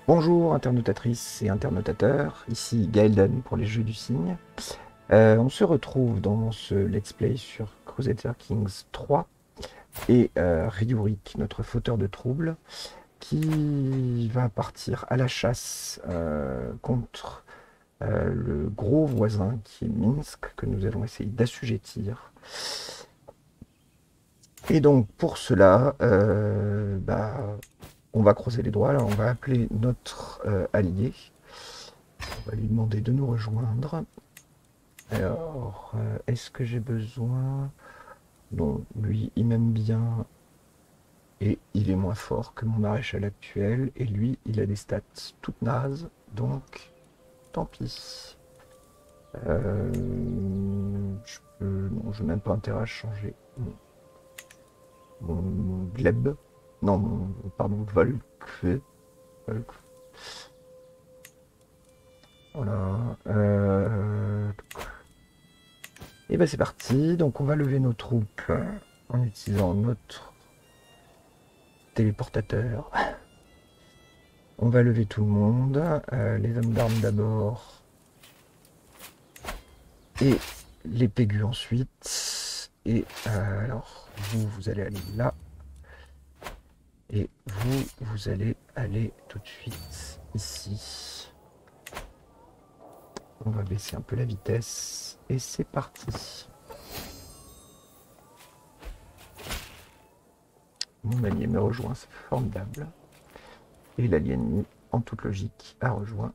Bonjour internautatrices et internautateurs, ici Gaelden pour les Jeux du Cygne. On se retrouve dans ce let's play sur Crusader Kings 3 et Ryurik, notre fauteur de troubles, qui va partir à la chasse contre le gros voisin qui est Minsk, que nous allons essayer d'assujettir. Et donc pour cela, on va croiser les doigts, là, on va appeler notre allié. On va lui demander de nous rejoindre. Alors, est-ce que j'ai besoin... Non, lui, il m'aime bien et il est moins fort que mon maréchal actuel. Et lui, il a des stats toutes nazes, donc tant pis. Non, je n'ai même pas intérêt à changer mon gleb. Non, pardon, Volk. Volk. Voilà. Et ben c'est parti. Donc on va lever nos troupes en utilisant notre téléportateur. On va lever tout le monde. Les hommes d'armes d'abord. Et les pégus ensuite. Et alors, vous allez aller là. Et vous allez aller tout de suite ici. On va baisser un peu la vitesse. Et c'est parti. Mon allié me rejoint, c'est formidable. Et l'allié ennemi, en toute logique, a rejoint.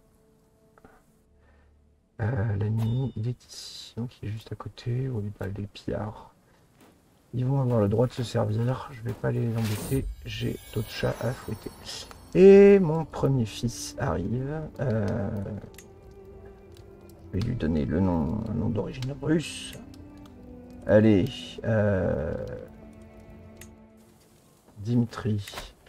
L'ennemi, il est ici, donc il est juste à côté. Au lieu des pillards. Ils vont avoir le droit de se servir. Je vais pas les embêter. J'ai d'autres chats à fouetter. Et mon premier fils arrive. Je vais lui donner le nom, un nom d'origine russe. Allez, Dimitri.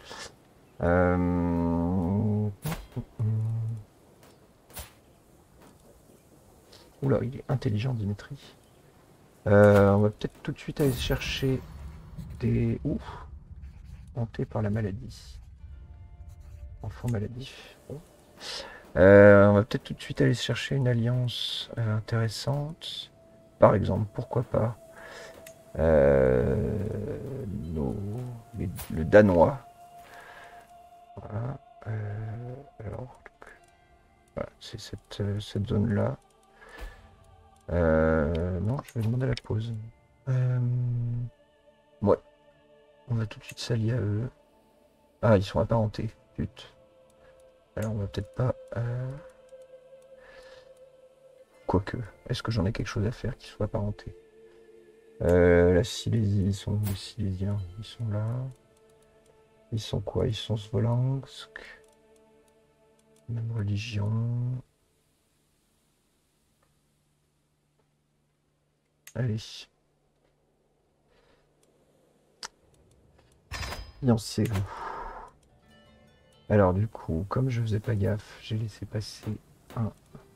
Oula, il est intelligent, Dimitri. On va peut-être tout de suite aller chercher des... Ouf, hanté par la maladie. Enfant maladif. Bon. On va peut-être tout de suite aller chercher une alliance intéressante. Par exemple, pourquoi pas le Danois. Voilà. Alors, voilà, c'est cette zone-là. Non, je vais demander la pause. Ouais, on va tout de suite s'allier à eux. Ah, ils sont apparentés. Zut. Alors, on va peut-être pas... Quoique, est-ce que j'en ai quelque chose à faire qui soit apparenté? La Silésie, ils sont où les Silésiens? Ils sont là. Ils sont quoi? Ils sont Smolensk. Même religion. Allez. Fiancez-vous. Alors du coup, comme je faisais pas gaffe, j'ai laissé passer un...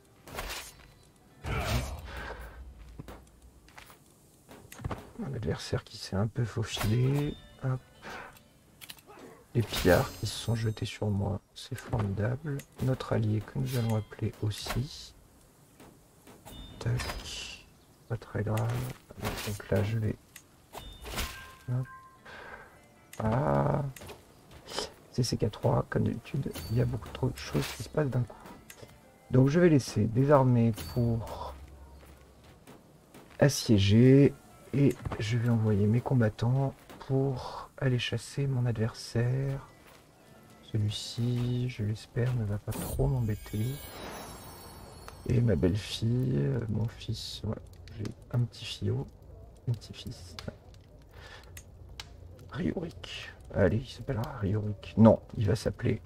adversaire qui s'est un peu faufilé. Hop. Les pillards qui se sont jetés sur moi, c'est formidable. Notre allié que nous allons appeler aussi. Tac. Pas très grave. Donc là, je vais... Hop. Ah. CCK3, comme d'habitude, il y a beaucoup trop de choses qui se passent d'un coup. Donc je vais laisser des armées pour assiéger. Et je vais envoyer mes combattants pour aller chasser mon adversaire. Celui-ci, je l'espère, ne va pas trop m'embêter. Et ma belle-fille, mon fils, voilà, j'ai un petit fiot, un petit-fils. Ryurik. Allez, il s'appellera Ryurik. Non, il va s'appeler...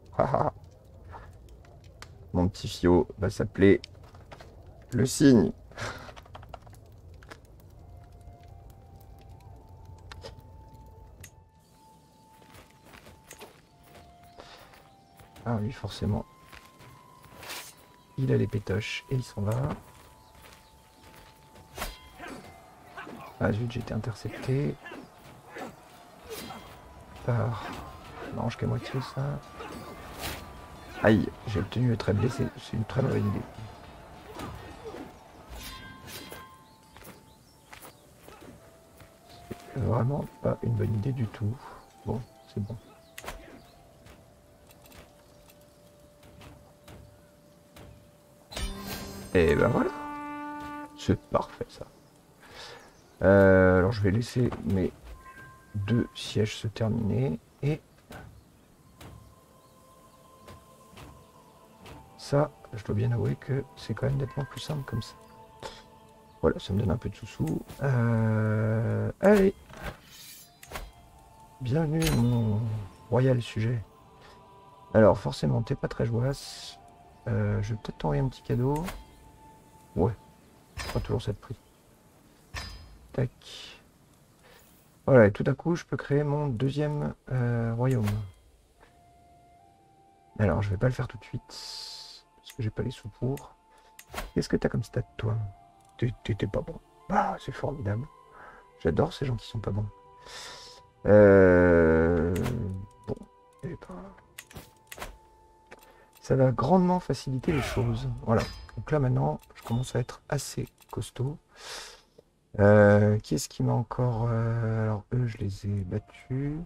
Mon petit fiot va s'appeler le cygne. Ah oui, forcément. Il a les pétoches et il s'en va. Ah zut, j'ai été intercepté par... Non, je qu'à moitié ça. Aïe, j'ai obtenu être blessé. C'est une très mauvaise idée. Vraiment pas une bonne idée du tout. Bon, c'est bon. Et ben voilà. C'est parfait ça. Alors je vais laisser mes 2 sièges se terminer. Et ça, je dois bien avouer que c'est quand même nettement plus simple comme ça. Voilà, ça me donne un peu de sous-sous. Allez. Bienvenue mon royal sujet. Alors forcément, t'es pas très jouasse. Je vais peut-être t'envoyer un petit cadeau. Ouais, pas toujours ça de prix. Tac. Voilà, et tout à coup, je peux créer mon 2e royaume. Alors, je vais pas le faire tout de suite, parce que j'ai pas les sous pour. Qu'est-ce que t'as comme stat, toi? T'es pas bon. Ah, c'est formidable. J'adore ces gens qui sont pas bons. Bon, et ben... ça va grandement faciliter les choses. Voilà. Donc là, maintenant, je commence à être assez costaud. Qui est-ce qui m'a encore... alors, eux, je les ai battus.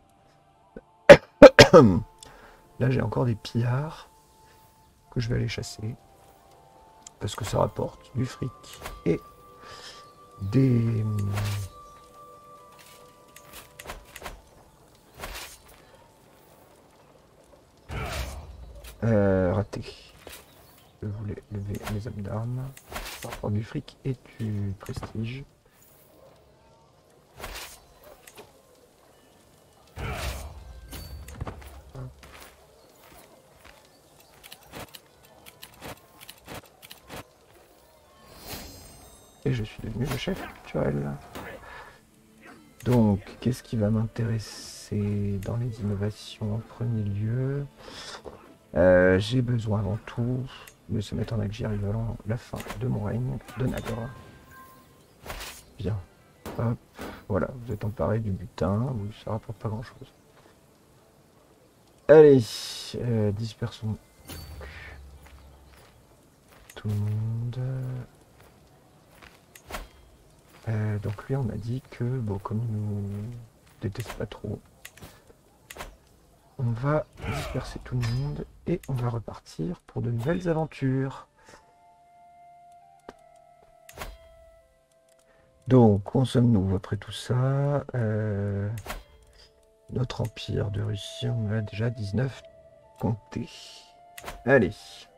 Là, j'ai encore des pillards que je vais aller chasser. Parce que ça rapporte du fric et des... raté. Je voulais lever mes hommes d'armes. Ça rapporte du fric et du prestige. Et je suis devenu le chef culturel. Donc, qu'est-ce qui va m'intéresser dans les innovations en premier lieu? J'ai besoin avant tout de se mettre en agir avant la fin de mon règne de Nagore. Bien. Hop. Voilà, vous êtes emparé du butin. Oui, ça rapporte pas grand-chose. Allez, dispersons tout le monde. Donc lui, on a dit que, bon, comme il nous déteste pas trop, on va disperser tout le monde et on va repartir pour de nouvelles aventures. Donc, où en sommes-nous après tout ça? Notre empire de Russie, on a déjà 19 comtés. Allez.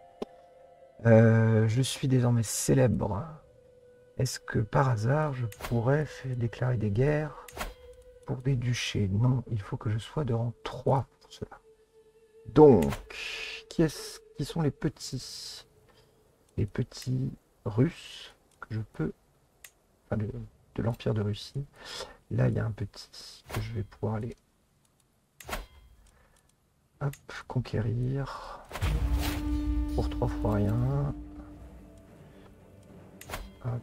Je suis désormais célèbre. Est-ce que par hasard, je pourrais déclarer des guerres pour des duchés? Non, il faut que je sois de rang 3 pour cela. Donc, qui sont les petits? Les petits Russes que je peux... Enfin, de l'Empire de Russie. Là, il y a un petit que je vais pouvoir aller... Hop, conquérir. Pour 3 fois rien. Hop.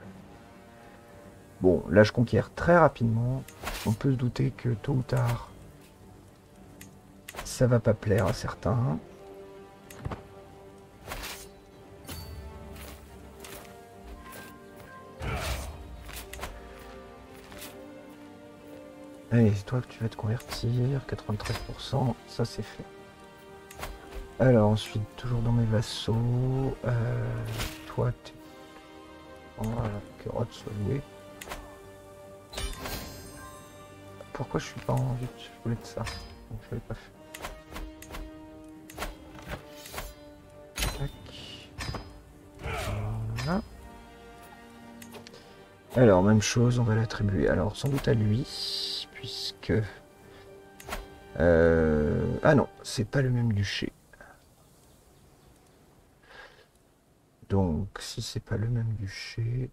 Bon, là, je conquiers très rapidement. On peut se douter que tôt ou tard, ça va pas plaire à certains. Allez, c'est toi que tu vas te convertir. 93%, ça c'est fait. Alors ensuite, toujours dans mes vassaux. Toi, t'es... Voilà, que Rod soit loué. Pourquoi je suis pas en vite? Je voulais de ça. Donc je l'ai pas fait. Tac. Voilà. Alors, même chose, on va l'attribuer. Alors, sans doute à lui, puisque... ah non, c'est pas le même duché. Donc, si c'est pas le même duché...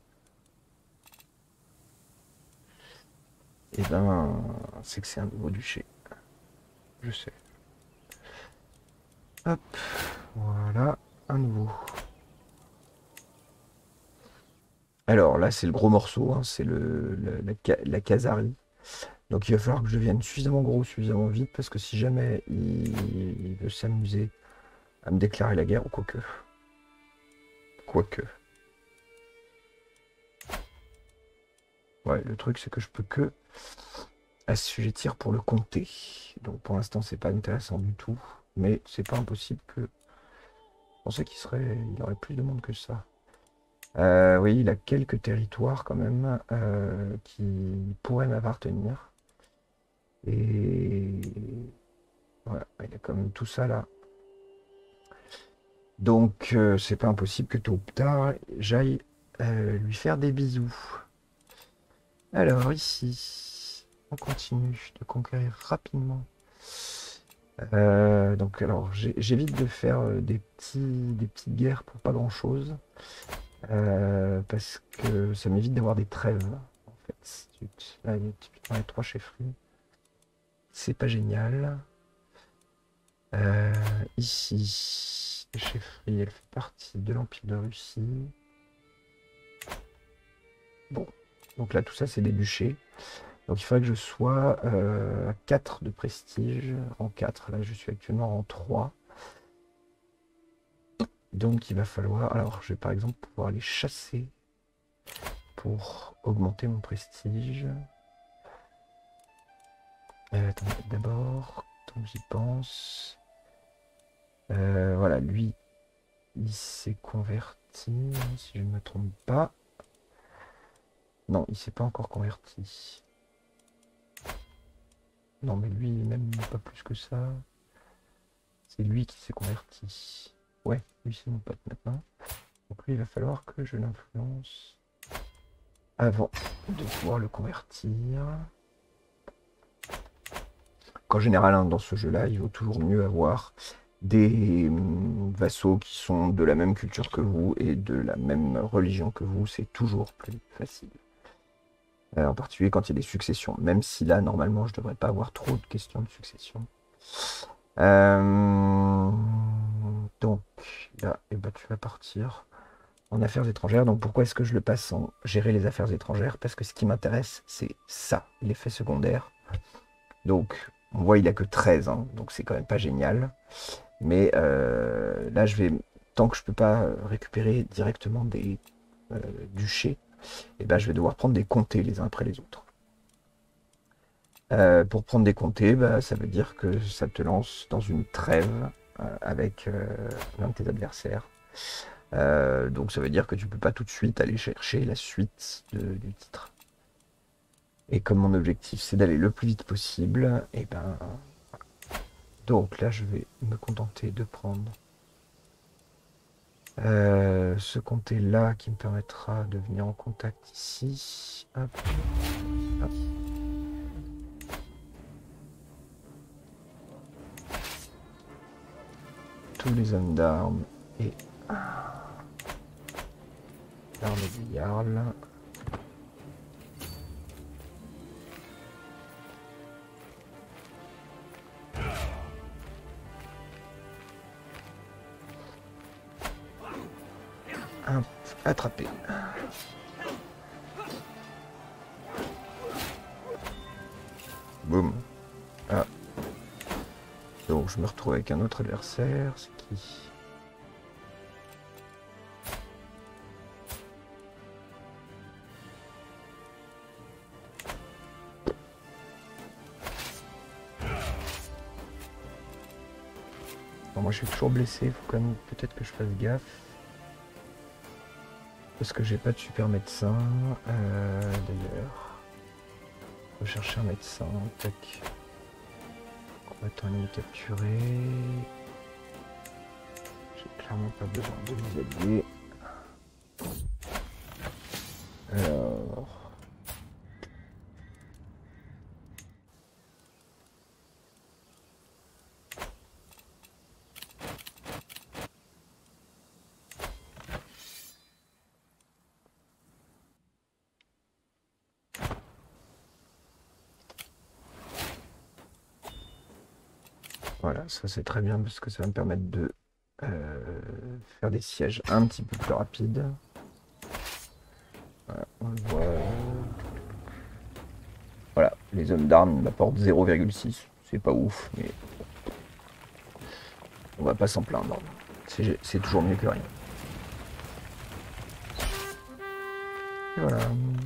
Eh ben, c'est que c'est un nouveau duché. Je sais. Hop, voilà, un nouveau. Alors là, c'est le gros morceau, hein, c'est la Khazari. Donc il va falloir que je devienne suffisamment gros, suffisamment vite, parce que si jamais il veut s'amuser à me déclarer la guerre ou quoique. Quoique. Ouais, le truc c'est que je peux que assujettir pour le comté. Donc pour l'instant c'est pas intéressant du tout. Mais c'est pas impossible que... Je pensais il aurait plus de monde que ça. Oui, il a quelques territoires quand même qui pourraient m'appartenir. Et voilà, il a quand même tout ça là. Donc c'est pas impossible que tôt ou tard j'aille lui faire des bisous. Alors ici, on continue de conquérir rapidement. Donc alors j'évite de faire des petites guerres pour pas grand chose. Parce que ça m'évite d'avoir des trêves en fait. Là il y a typiquement les 3 chefferies. C'est pas génial. Ici, la chefferie, elle fait partie de l'Empire de Russie. Bon, donc là tout ça c'est des duchés. Donc il faudrait que je sois à 4 de prestige, en 4. Là je suis actuellement en 3. Donc il va falloir... Alors je vais par exemple pouvoir les chasser pour augmenter mon prestige. Attendez, d'abord, tant que j'y pense... voilà, lui, il s'est converti, si je ne me trompe pas. Non, il s'est pas encore converti. Non, mais lui, même pas plus que ça. C'est lui qui s'est converti. Ouais, lui, c'est mon pote maintenant. Donc lui, il va falloir que je l'influence avant de pouvoir le convertir. Qu'en général, hein, dans ce jeu-là, il vaut toujours mieux avoir des vassaux qui sont de la même culture que vous et de la même religion que vous. C'est toujours plus facile. En particulier quand il y a des successions. Même si là, normalement, je ne devrais pas avoir trop de questions de succession. Donc, là, eh ben, tu vas partir en affaires étrangères. Donc, pourquoi est-ce que je le passe en gérer les affaires étrangères? Parce que ce qui m'intéresse, c'est ça, l'effet secondaire. Donc, on voit, il n'a que 13, hein, donc c'est quand même pas génial. Mais là, tant que je ne peux pas récupérer directement des duchés, et ben, je vais devoir prendre des comtés les uns après les autres. Pour prendre des comtés, bah, ça veut dire que ça te lance dans une trêve avec l'un de tes adversaires. Donc ça veut dire que tu peux pas tout de suite aller chercher la suite du titre. Et comme mon objectif c'est d'aller le plus vite possible, et ben donc là je vais me contenter de prendre ce comté là qui me permettra de venir en contact ici. Hop. Hop. Tous les hommes d'armes et l'armée du Jarl. Attrapé. Boum. Ah. Donc je me retrouve avec un autre adversaire. C'est qui? Bon, moi je suis toujours blessé. Il faut quand même peut-être que je fasse gaffe. Parce que j'ai pas de super médecin. D'ailleurs. Faut chercher un médecin. Tac. Combattant ennemi capturé. J'ai clairement pas besoin de vous allier. Alors. Voilà, ça c'est très bien parce que ça va me permettre de faire des sièges un petit peu plus rapides. Voilà, on le voit. Voilà, les hommes d'armes m'apportent 0,6. C'est pas ouf, mais On va pas s'en plaindre. C'est toujours mieux que rien. Et voilà.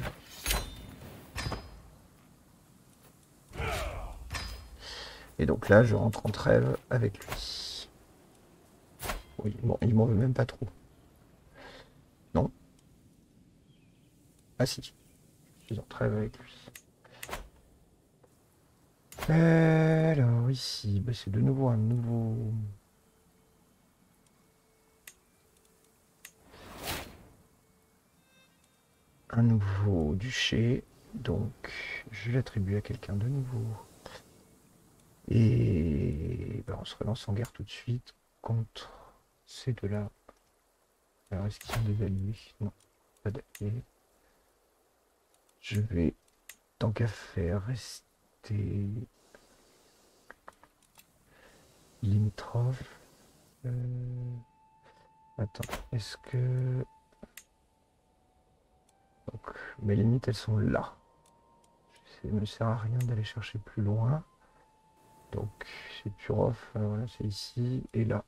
Et donc là, je rentre en trêve avec lui. Oui, bon, il m'en veut même pas trop. Non. Ah si. Je suis en trêve avec lui. Alors ici, bah, c'est de nouveau un nouveau... Un nouveau duché. Donc, je l'attribue à quelqu'un de nouveau. Et bah, on se relance en guerre tout de suite contre ces deux-là. Alors, est-ce qu'ils sont des alliés? Non, pas d'alliés. Je vais, tant qu'à faire, rester limitrophe. Attends, est-ce que... Donc, mes limites, elles sont là. Ça ne me sert à rien d'aller chercher plus loin. Donc, c'est Turov, voilà, c'est ici et là.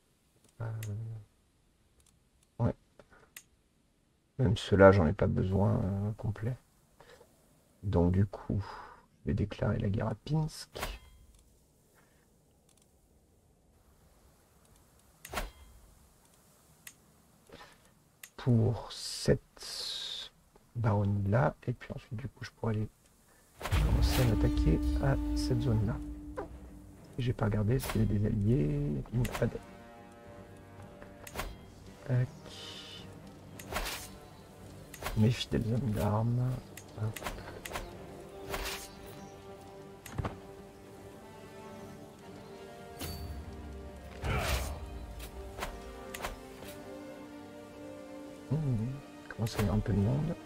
Ouais. Même ceux-là, j'en ai pas besoin complet. Donc, du coup, je vais déclarer la guerre à Pinsk. Pour cette baronnie-là. Et puis ensuite, du coup, je pourrais aller commencer à m'attaquer à cette zone-là. J'ai pas regardé s'il y a des alliés. Il n'y a pas d'alliés. Mes fidèles hommes d'armes. Comment ça, il y a un peu de monde.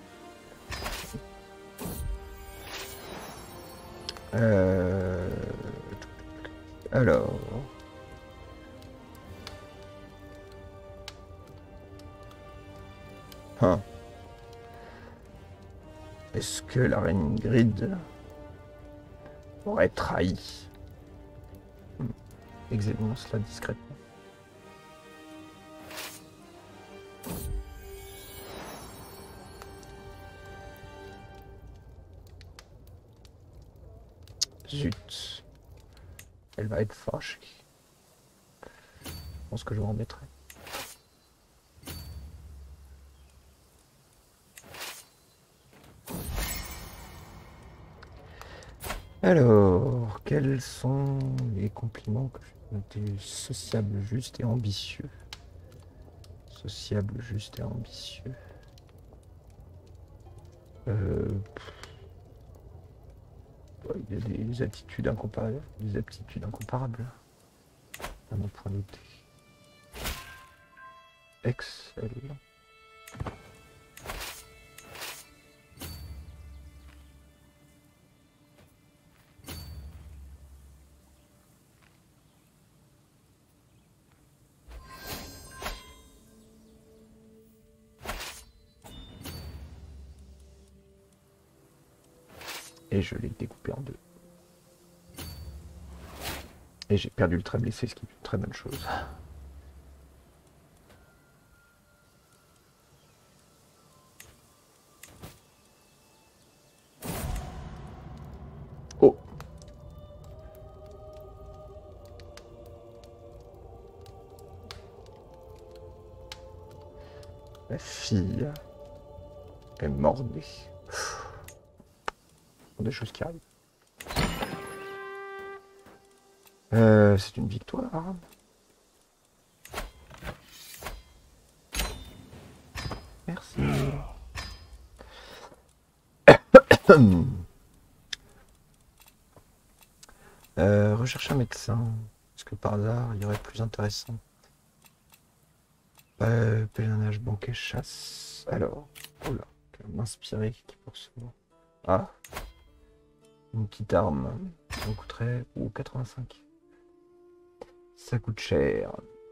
Alors... Hein. Est-ce que la reine Ingrid aurait trahi? Examinons cela discrètement. Zut. Elle va être fâchée. Je pense que je m'en remettrai. Alors, quels sont les compliments que je vais noter? Sociable, juste et ambitieux. Sociable, juste et ambitieux. Il y a des attitudes incomparables, des aptitudes incomparables. À mon point noté. Excellent. Et je l'ai découpé en deux. Et j'ai perdu le trait blessé, ce qui est une très bonne chose. Oh! La fille est mordée. Des choses qui arrivent. C'est une victoire. Merci. Rechercher un médecin. Est-ce que par hasard, il y aurait plus intéressant? Pèlerinage, banquet, chasse. Alors, oula, m'inspirer qui pour ce moment. Ah, une petite arme. Ça me coûterait 85. Ça coûte cher.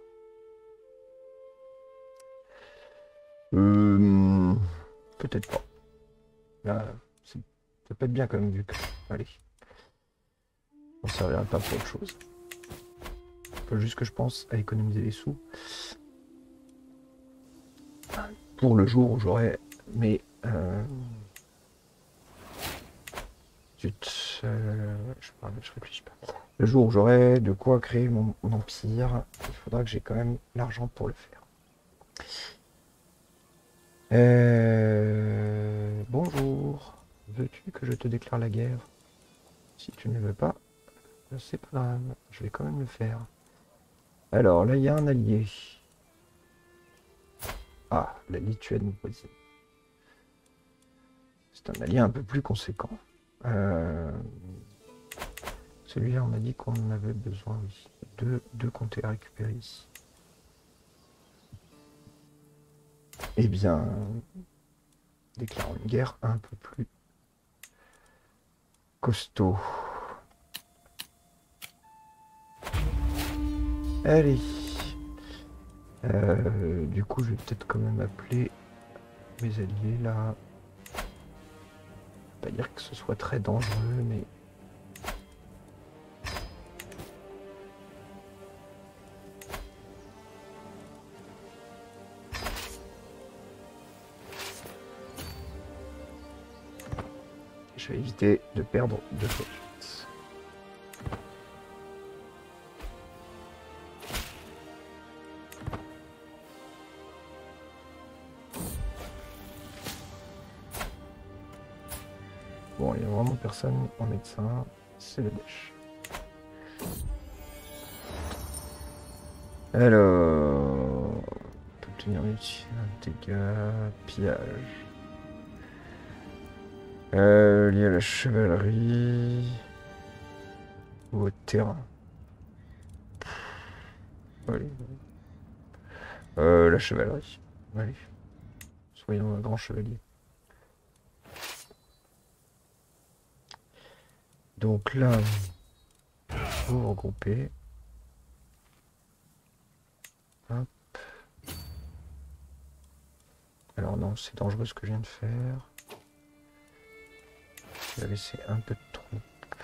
Peut-être pas. Là, ça peut être bien quand même vu que... Allez. On ne servira pas pour autre chose. faut juste que je pense à économiser les sous. Pour le jour où j'aurai mes... je réfléchis pas. Le jour où j'aurai de quoi créer mon empire, il faudra que j'ai quand même l'argent pour le faire. Bonjour. Veux-tu que je te déclare la guerre? Si tu ne le veux pas, c'est pas grave. Je vais quand même le faire. Alors, là, il y a un allié. Ah, la Lituanie voisine. C'est un allié un peu plus conséquent. Celui-là, on a dit qu'on en avait besoin, oui. Deux comtés à récupérer ici. Eh bien, déclarons une guerre un peu plus costaud. Allez. Du coup, je vais peut-être quand même appeler mes alliés là. Pas dire que ce soit très dangereux, mais... Je vais éviter de perdre deux fois de suite. Bon, il n'y a vraiment personne en médecin, c'est le dèche. Alors, on peut obtenir un dégât, pillage. Lié à la chevalerie ou au terrain. Allez. La chevalerie. Allez. Soyons un grand chevalier. Donc là, vous regroupez. Hop. Alors non, c'est dangereux ce que je viens de faire. Je vais laisser un peu de troupes.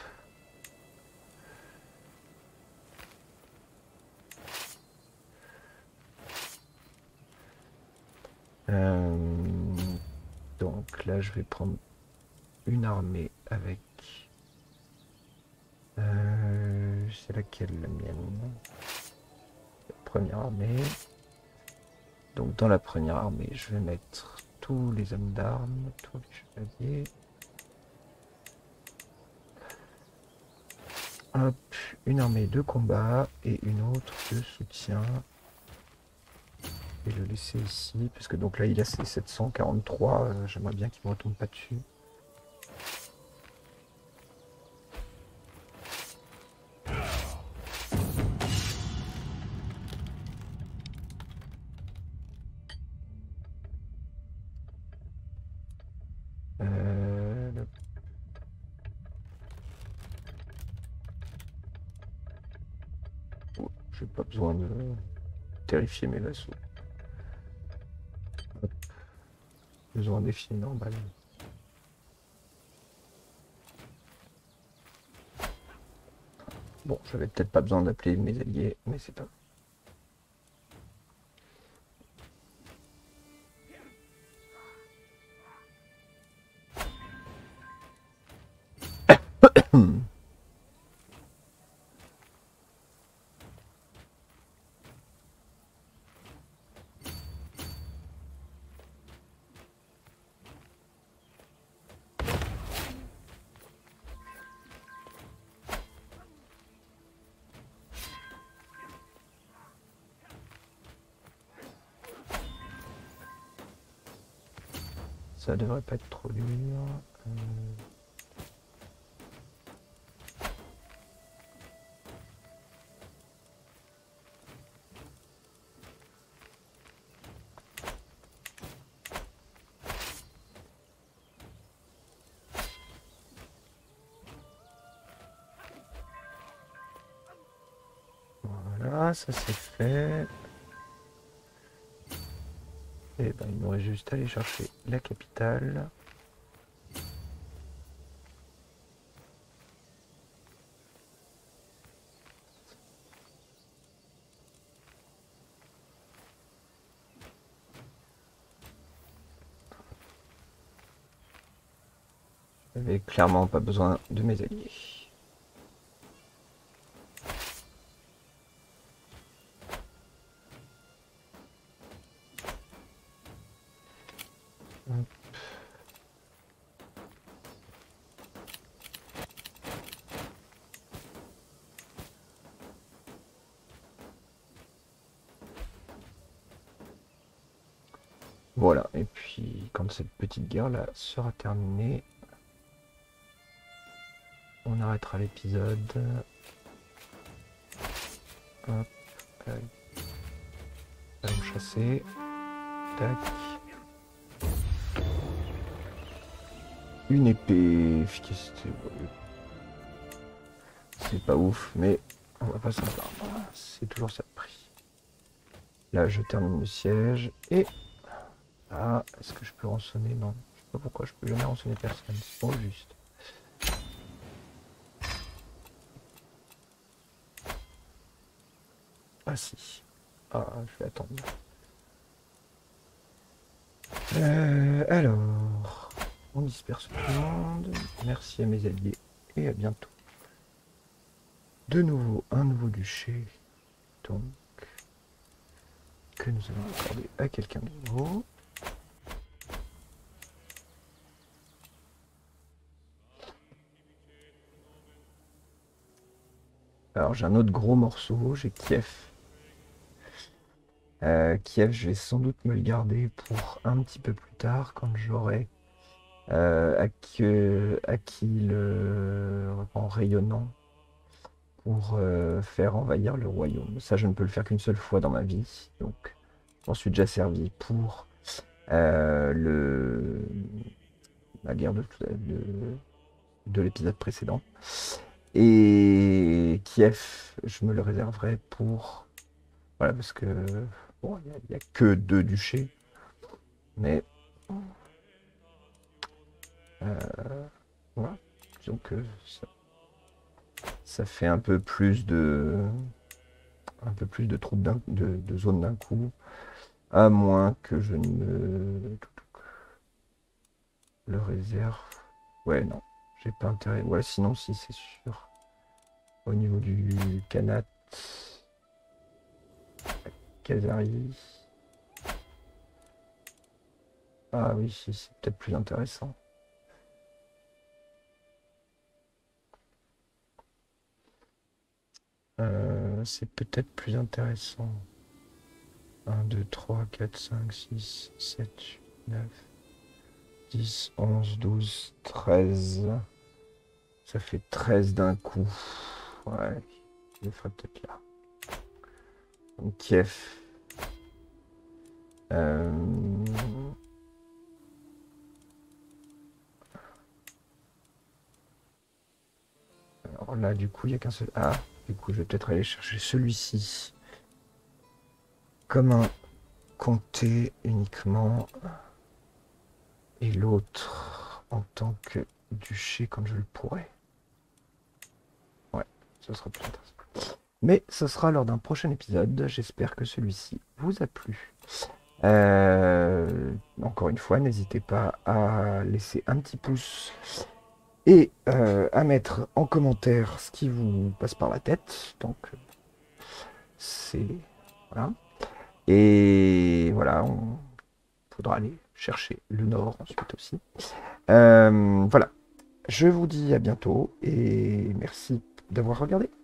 Donc là, je vais prendre une armée avec... c'est laquelle la mienne? La première armée. Donc dans la première armée, je vais mettre tous les hommes d'armes, tous les chevaliers. Hop, une armée de combat et une autre de soutien. Et le laisser ici, parce que donc là il a ses 743, j'aimerais bien qu'il ne me retombe pas dessus. Oh, j'ai pas besoin de terrifier mes vassaux. Hop. Besoin des filles normales. Bon, j'avais peut-être pas besoin d'appeler mes alliés, mais c'est pas... Ça devrait pas être trop dur. Voilà, ça c'est fait. Et ben, il nous reste juste à aller chercher la capitale. J'avais clairement pas besoin de mes alliés. Voilà, et puis quand cette petite guerre là sera terminée, on arrêtera l'épisode. Hop, allons chasser. Tac. Une épée, efficacité. C'est pas ouf, mais on va pas s'en plaindre. C'est toujours ça le prix. Là, je termine le siège et... Ah, est-ce que je peux rançonner? Non. Je sais pas pourquoi je peux jamais rançonner personne. C'est pas juste. Ah si. Ah, je vais attendre. Alors, on disperse tout le monde. Merci à mes alliés et à bientôt. De nouveau, un nouveau duché. Donc, que nous allons accorder à quelqu'un de nouveau. Alors, j'ai un autre gros morceau, j'ai Kiev. Kiev, je vais sans doute me le garder pour un petit peu plus tard, quand j'aurai acquis le en rayonnant pour faire envahir le royaume. Ça, je ne peux le faire qu'une seule fois dans ma vie. Donc, j'en suis déjà servi pour la guerre de l'épisode précédent. Et Kiev, je me le réserverai pour... Voilà, parce que... Bon, il n'y a que 2 duchés. Mais... voilà. Disons que ça fait un peu plus de... troupes de zones d'un coup. À moins que je ne me le réserve. Ouais, non. J'ai pas intérêt. Ouais, sinon, si, c'est sûr. Au niveau du Kanat, Khazari. Ah oui, si, c'est peut-être plus intéressant. C'est peut-être plus intéressant. 1, 2, 3, 4, 5, 6, 7, 8, 9, 10, 11, 12, 13. Ça fait 13 d'un coup. Ouais, je le ferai peut-être là. Donc, Kiev. Alors là, du coup, il n'y a qu'un seul... Ah, du coup, je vais peut-être aller chercher celui-ci. Comme un comté uniquement. Et l'autre en tant que duché comme je le pourrais. Ouais, ce sera plus intéressant. Mais ce sera lors d'un prochain épisode. J'espère que celui-ci vous a plu. Encore une fois, n'hésitez pas à laisser un petit pouce et à mettre en commentaire ce qui vous passe par la tête. Donc, c'est... Voilà. Et voilà, on faudra aller chercher le nord ensuite aussi. Voilà. Je vous dis à bientôt et merci d'avoir regardé.